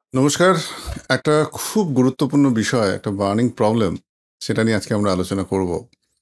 নমস্কার। একটা খুব গুরুত্বপূর্ণ বিষয়, একটা বার্নিং প্রবলেম, সেটা নিয়ে আজকে আমরা আলোচনা করব।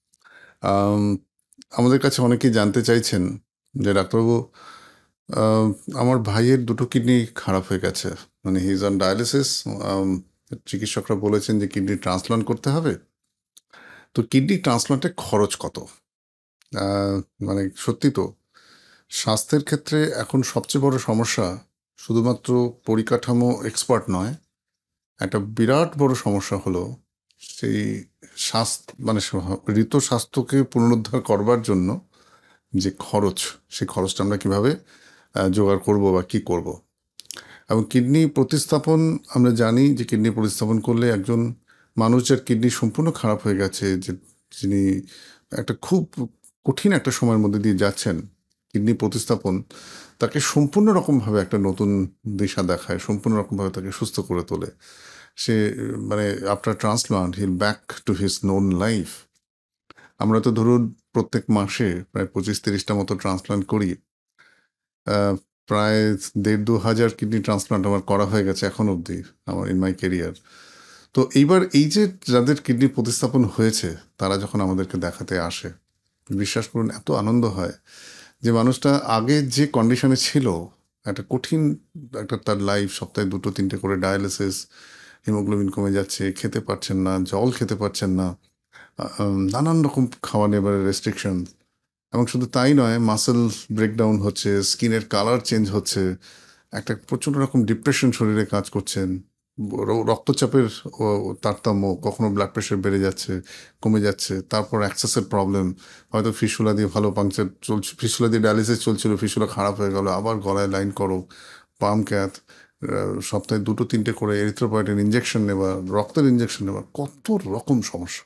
আম আমাদের কাছে অনেকেই জানতে চাইছেন যে, "ডাক্তারবাবু, আ আমার ভাইয়ের দুটো কিডনি খারাপ হয়ে গেছে। মানে হি ইজ অন ডায়ালিসিস। আম চিকিৎসকরা বলেছেন যে কিডনি ট্রান্সপ্লান্ট করতে হবে। তো কিডনি ট্রান্সপ্লান্টের খরচ কত?" আ মানে সত্যি তো, স্বাস্থ্যের ক্ষেত্রে এখন সবচেয়ে বড় সমস্যা শুধুমাত্র পরিকাঠামো এক্সপার্ট নয়, একটা বিরাট বড় সমস্যা হলো সেই মানে ঋত স্বাস্থ্যকে পুনরুদ্ধার করবার জন্য যে খরচ, সেই খরচটা আমরা কিভাবে জোগাড় করব বা কি করব। এবং কিডনি প্রতিস্থাপন, আমরা জানি যে কিডনি প্রতিস্থাপন করলে একজন মানুষ যার কিডনি সম্পূর্ণ খারাপ হয়ে গেছে, যে যিনি একটা খুব কঠিন একটা সময়ের মধ্যে দিয়ে যাচ্ছেন, কিডনি প্রতিস্থাপন তাকে সম্পূর্ণ রকমভাবে একটা নতুন দিশা দেখায়, সম্পূর্ণ রকমভাবে তাকে সুস্থ করে তোলে। সে মানে after transplant he back to his known life. আমরা তো ধরুন প্রত্যেক মাসে প্রায় ২৫-৩০টা মতো ট্রান্সপ্লান্ট করি। আ প্রায় ১,৫০০ হাজার কিডনি ট্রান্সপ্লান্ট আমার করা হয়ে গেছে এখন অবধি আমার ইন মাই ক্যারিয়ার। তো এইবার এই যে যাদের কিডনি প্রতিস্থাপন হয়েছে, তারা যখন আমাদেরকে দেখাতে আসে, বিশ্বাস করুন এত আনন্দ হয় যে মানুষটা আগে যে কন্ডিশনে ছিল, একটা কঠিন একটা তার লাইফ, সপ্তাহে ২টো-৩টে করে ডায়ালিসিস, হিমোগ্লোবিন কমে যাচ্ছে, খেতে পারছেন না, জল খেতে পারছেন না, নানান রকম খাওয়া-নেবারের রেস্ট্রিকশন, এবং শুধু তাই নয়, মাসল ব্রেকডাউন হচ্ছে, স্কিনের কালার চেঞ্জ হচ্ছে, একটা প্রচণ্ড রকম ডিপ্রেশন শরীরে কাজ করছেন, রক্তচাপের তারতম্য, কখনো ব্লাড প্রেশার বেড়ে যাচ্ছে, কমে যাচ্ছে, তারপর অ্যাক্সেসের প্রবলেম, হয়তো ফিসুলা দিয়ে ভালো পাংচার চলছে, ফিসুলা দিয়ে ডায়ালিসিস চলছিল, ফিসুলা খারাপ হয়ে গেল, আবার গলায় লাইন করো, পাম ক্যাথ, সপ্তাহে ২টো-৩টে করে এরিথ্রোপয়েটিন ইঞ্জেকশন নেওয়া, রক্তের ইঞ্জেকশন নেওয়া, কত রকম সমস্যা।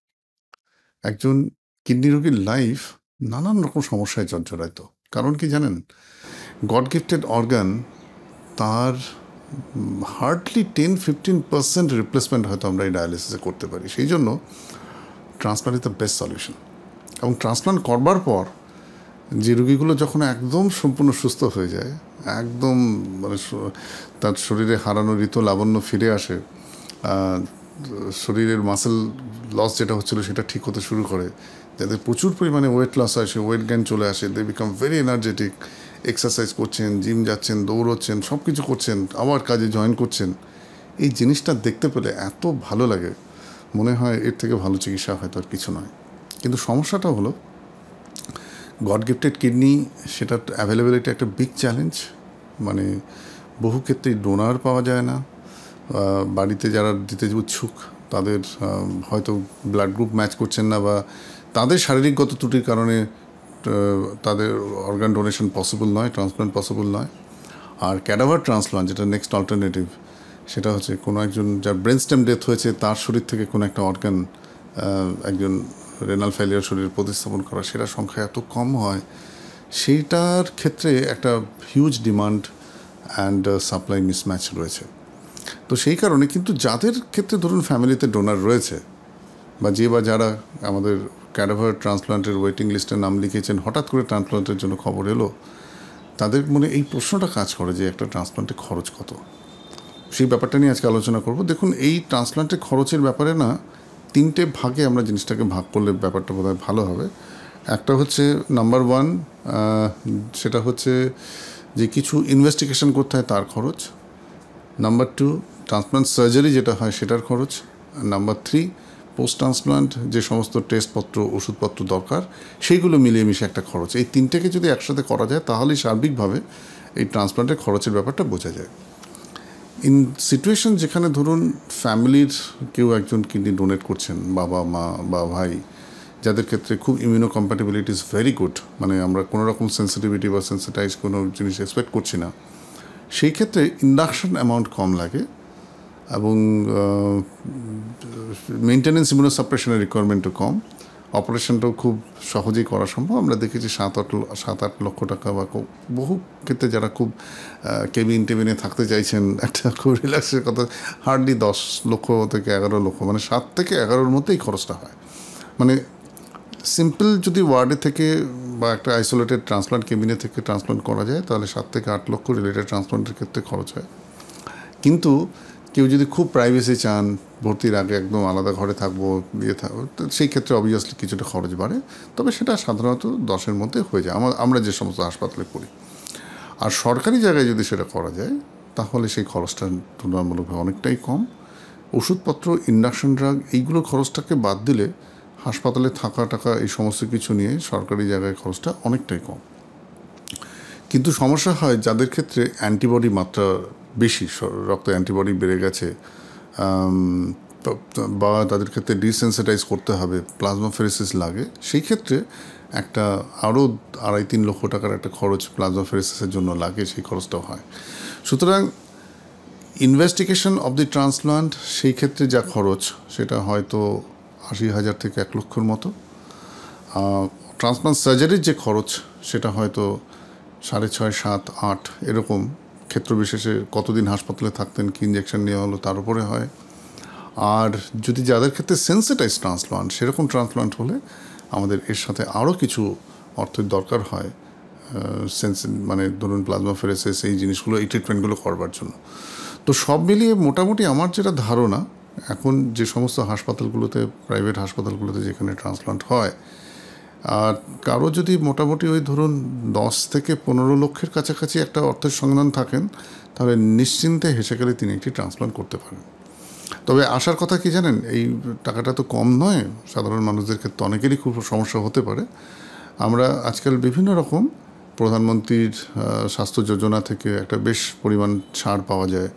একজন কিডনি রোগীর লাইফ নানান রকম সমস্যায় জর্জরাইত। কারণ কি জানেন? গড গিফটেড অর্গান, তার হার্ডলি 10-15% রিপ্লেসমেন্ট হয়তো আমরা এই ডায়ালিসিসে করতে পারি। সেই জন্য transplant is the best solution. এবং ট্রান্সপ্লান্ট করবার পর যে রোগীগুলো যখন একদম সম্পূর্ণ সুস্থ হয়ে যায়, একদম মানে তার শরীরে হারানো ঋত লাবণ্য ফিরে আসে, শরীরের মাসেল লস যেটা হচ্ছিল সেটা ঠিক হতে শুরু করে, যাদের প্রচুর পরিমাণে ওয়েট লস হয়, সে ওয়েট গেইন চলে আসে, they become very energetic, exercise করছেন, জিম যাচ্ছেন, দৌড়চ্ছেন, সব কিছু করছেন, আবার কাজে জয়েন করছেন। এই জিনিসটা দেখতে পেলে এত ভালো লাগে, মনে হয় এর থেকে ভালো চিকিৎসা হয়তো আর কিছু নয়। কিন্তু সমস্যাটা হলো, গড গিফটেড কিডনি, সেটার অ্যাভেলেবিলিটি একটা বিগ চ্যালেঞ্জ। মানে বহু ক্ষেত্রেই ডোনার পাওয়া যায় না। বাড়িতে যারা দিতে উৎসুক, তাদের হয়তো ব্লাড গ্রুপ ম্যাচ করছেন না, বা তাদের শারীরিকগত ত্রুটির কারণে তাদের অর্গান ডোনেশন পসিবল নয়, ট্রান্সপ্লান্ট পসিবল নয়। আর ক্যাডাভার ট্রান্সপ্লান্ট, যেটা নেক্সট অল্টারনেটিভ, সেটা হচ্ছে কোনো একজন যার ব্রেন স্টেম ডেথ হয়েছে, তার শরীর থেকে কোনো একটা অর্গান, একজন রেনাল ফেলিয়ার শরীরে প্রতিস্থাপন করা, সেটা সংখ্যা এত কম হয়, সেইটার ক্ষেত্রে একটা huge demand and supply mismatch রয়েছে। তো সেই কারণে কিন্তু যাদের ক্ষেত্রে ধরুন ফ্যামিলিতে ডোনার রয়েছে, বা যারা আমাদের ক্যাডাভার ট্রান্সপ্লান্টের ওয়েটিং লিস্টে নাম লিখেছেন, হঠাৎ করে ট্রান্সপ্লান্টের জন্য খবর এলো, তাদের মনে এই প্রশ্নটা কাজ করে যে একটা ট্রান্সপ্লান্টে খরচ কত। সেই ব্যাপারটা নিয়ে আজকে আলোচনা করব। দেখুন, এই ট্রান্সপ্লান্টের খরচের ব্যাপারে না, 3টে ভাগে আমরা জিনিসটাকে ভাগ করলে ব্যাপারটা বোধহয় ভালো হবে। একটা হচ্ছে নাম্বার 1, সেটা হচ্ছে যে কিছু ইনভেস্টিগেশন করতে হয় তার খরচ। নাম্বার 2, ট্রান্সপ্লান্ট সার্জারি যেটা হয় সেটার খরচ। নাম্বার 3, পোস্ট ট্রান্সপ্লান্ট যে সমস্ত টেস্টপত্র, ওষুধপত্র দরকার, সেইগুলো মিলিয়ে মিশে একটা খরচ। এই 3টেকে যদি একসাথে করা যায়, তাহলেই সার্বিকভাবে এই ট্রান্সপ্লান্টের খরচের ব্যাপারটা বোঝা যায়। ইন সিচুয়েশন যেখানে ধরুন ফ্যামিলির কেউ একজন কিডনি ডোনেট করছেন, বাবা, মা বা ভাই, যাদের ক্ষেত্রে খুব immunocompatibility is very good, মানে আমরা কোনো রকম সেন্সিটিভিটি বা সেন্সিটাইজ কোনো জিনিস এক্সপেক্ট করছি না, সেই ক্ষেত্রে ইন্ডাকশন অ্যামাউন্ট কম লাগে, এবং মেনটেন্যান্স ইমিউনোসাপ্রেশনের রিকোয়ারমেন্টও কম। অপারেশনটাও খুব সহজেই করা সম্ভব। আমরা দেখেছি 7-8 লক্ষ টাকা, বা বহু ক্ষেত্রে যারা খুব কেবিনে থাকতে চাইছেন, একটা খুব রিল্যাক্সের কথা, হার্ডলি 10 লক্ষ থেকে 11 লক্ষ, মানে 7 থেকে 11-র মধ্যেই খরচটা হয়। মানে সিম্পল যদি ওয়ার্ডে থেকে বা একটা আইসোলেটেড ট্রান্সপ্লান্ট কেবিনে থেকে ট্রান্সপ্লান্ট করা যায়, তাহলে 7 থেকে 8 লক্ষ রিলেটেড ট্রান্সপ্লান্টের ক্ষেত্রে খরচ হয়। কিন্তু কেউ যদি খুব প্রাইভেসি চান, ভর্তির আগে একদম আলাদা ঘরে থাকবো, থাকবো, তো সেই ক্ষেত্রে অবভিয়াসলি কিছুটা খরচ বাড়ে, তবে সেটা সাধারণত 10-এর মধ্যে হয়ে যায় আমরা যে সমস্ত হাসপাতালে করি। আর সরকারি জায়গায় যদি সেটা করা যায় তাহলে সেই খরচটা তুলনামূলকভাবে অনেকটাই কম। ওষুধপত্র, ইন্ডাকশন ড্রাগ, এইগুলোর খরচটাকে বাদ দিলে হাসপাতালে থাকা টাকা এই সমস্ত কিছু নিয়ে সরকারি জায়গায় খরচটা অনেকটাই কম। কিন্তু সমস্যা হয় যাদের ক্ষেত্রে অ্যান্টিবডি মাত্রা বেশি, রক্তে অ্যান্টিবডি বেড়ে গেছে, বা তাদের ক্ষেত্রে ডিসেন্সিটাইজ করতে হবে, প্লাজমাফেরেসিস লাগে, সেই ক্ষেত্রে একটা আরও 2.5-3 লক্ষ টাকার একটা খরচ প্লাজমাফেরেসিসের জন্য লাগে, সেই খরচটাও হয়। সুতরাং ইনভেস্টিগেশন অব দি ট্রান্সপ্লান্ট সেই ক্ষেত্রে যা খরচ সেটা হয়তো 80,000 থেকে 1 লক্ষর মতো। ট্রান্সপ্লান্ট সার্জারির যে খরচ সেটা হয়তো 6.5, 7, 8 এরকম, ক্ষেত্র বিশেষে কতদিন হাসপাতালে থাকতেন, কি ইঞ্জেকশন নেওয়া হলো তার উপরে হয়। আর যদি যাদের ক্ষেত্রে সেন্সিটাইজ ট্রান্সপ্লান্ট, সেরকম ট্রান্সপ্লান্ট হলে আমাদের এর সাথে আরও কিছু অর্থের দরকার হয়, মানে ধরুন প্লাজমাফেরেসিস, এই জিনিসগুলো, এই ট্রিটমেন্টগুলো করবার জন্য। তো সব মিলিয়ে মোটামুটি আমার যেটা ধারণা, এখন যে সমস্ত হাসপাতালগুলোতে, প্রাইভেট হাসপাতালগুলোতে যেখানে ট্রান্সপ্লান্ট হয়, আর কারো যদি মোটামুটি ওই ধরুন 10 থেকে 15 লক্ষের কাছাকাছি একটা অর্থের সন্ধান থাকেন, তাহলে নিশ্চিন্তে হেসে গেলে তিনি একটি ট্রান্সপ্লান্ট করতে পারেন। তবে আসার কথা কি জানেন, এই টাকাটা তো কম নয়, সাধারণ মানুষদের ক্ষেত্রে অনেকেরই খুব সমস্যা হতে পারে। আমরা আজকাল বিভিন্ন রকম প্রধানমন্ত্রীর স্বাস্থ্য যোজনা থেকে একটা বেশ পরিমাণ ছাড় পাওয়া যায়,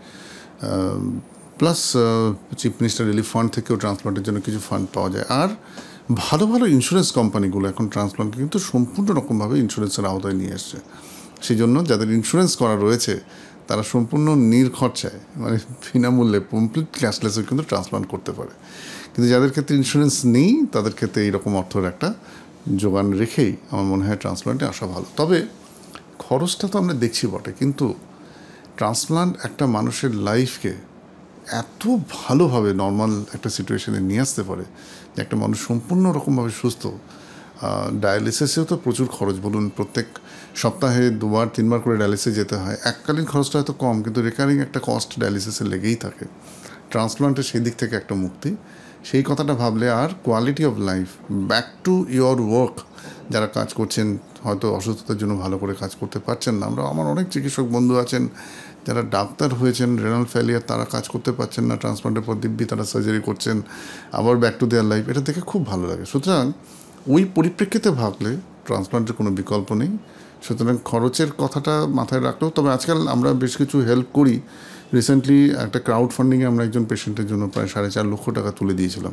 plus chief minister relief fund থেকেও ট্রান্সপ্লান্টের জন্য কিছু ফান্ড পাওয়া যায়। আর ভালো ভালো ইন্স্যুরেন্স কোম্পানিগুলো এখন ট্রান্সপ্লান্টকে কিন্তু সম্পূর্ণ রকমভাবে ইন্স্যুরেন্সের আওতায় নিয়ে এসছে। সেই জন্য যাদের ইন্স্যুরেন্স করা রয়েছে তারা সম্পূর্ণ নির্খরচায়, মানে বিনামূল্যে, কমপ্লিট ক্যাশলেসও কিন্তু ট্রান্সপ্লান্ট করতে পারে। কিন্তু যাদের ক্ষেত্রে ইন্স্যুরেন্স নেই তাদের ক্ষেত্রে এইরকম অর্থের একটা যোগান রেখেই আমার মনে হয় ট্রান্সপ্লান্টে আসা ভালো। তবে খরচটা তো আমরা দেখছি বটে, কিন্তু ট্রান্সপ্লান্ট একটা মানুষের লাইফকে এত ভালোভাবে নর্মাল একটা সিচুয়েশনে নিয়ে আসতে পারে যে একটা মানুষ সম্পূর্ণ রকমভাবে সুস্থ। ডায়ালিসিসেও তো প্রচুর খরচ, বলুন প্রত্যেক সপ্তাহে 2-3 বার করে ডায়ালিসিসে যেতে হয়। এককালীন খরচটা হয়তো কম, কিন্তু রেকারিং একটা কস্ট ডায়ালিসিসে লেগেই থাকে। ট্রান্সপ্লান্টের সেই দিক থেকে একটা মুক্তি, সেই কথাটা ভাবলে আর quality of life, back to your work, যারা কাজ করছেন হয়তো অসুস্থতার জন্য ভালো করে কাজ করতে পারছেন না। আমার অনেক চিকিৎসক বন্ধু আছেন যারা ডাক্তার হয়েছেন, রেনাল ফেলিয়ার, তারা কাজ করতে পারছেন না, ট্রান্সপ্লান্টের পর দিব্যি তারা সার্জারি করছেন, আবার ব্যাক টু দেয়ার লাইফ। এটা দেখে খুব ভালো লাগে। সুতরাং ওই পরিপ্রেক্ষিতে ভাবলে ট্রান্সপ্লান্টের কোনো বিকল্প নেই। সুতরাং খরচের কথাটা মাথায় রাখলেও, তবে আজকাল আমরা বেশ কিছু হেল্প করি। রিসেন্টলি একটা ক্রাউড ফান্ডিংয়ে আমরা একজন পেশেন্টের জন্য প্রায় 4.5 লক্ষ টাকা তুলে দিয়েছিলাম।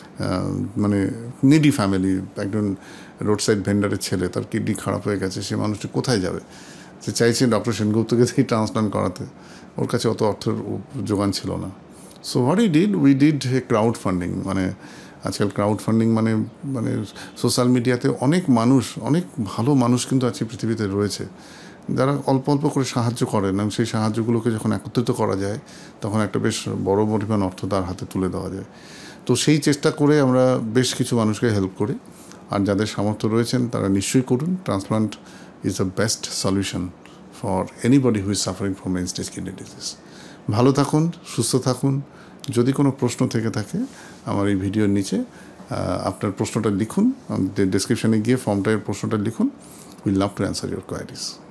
মানে নিডি ফ্যামিলি, একজন রোড সাইড ভেন্ডারের ছেলে, তার কিডনি খারাপ হয়ে গেছে, সে মানুষটি কোথায় যাবে, সে চাইছে ডক্টর সেনগুপ্তকে দিয়ে ট্রান্সপ্লান্ট করাতে, ওর কাছে অত অর্থের যোগান ছিল না। So what we did a crowdfunding. মানে আজকাল ক্রাউড ফান্ডিং মানে মানে সোশ্যাল মিডিয়াতে অনেক মানুষ, অনেক ভালো মানুষ কিন্তু আজকে পৃথিবীতে রয়েছে যারা অল্প অল্প করে সাহায্য করেন, এবং সেই সাহায্যগুলোকে যখন একত্রিত করা যায় তখন একটা বেশ বড় পরিমাণ অর্থ তার হাতে তুলে দেওয়া যায়। তো সেই চেষ্টা করে আমরা বেশ কিছু মানুষকে হেল্প করি। আর যাদের সামর্থ্য রয়েছেন তারা নিশ্চয়ই করুন। Transplant is the best solution for anybody who is suffering from end stage kidney disease. ভালো থাকুন, সুস্থ থাকুন। যদি কোনো প্রশ্ন থেকে থাকে আমার এই ভিডিওর নিচে আপনার প্রশ্নটা লিখুন, ডেসক্রিপশানে গিয়ে ফর্মটায় প্রশ্নটা লিখুন। Will love to answer your queries.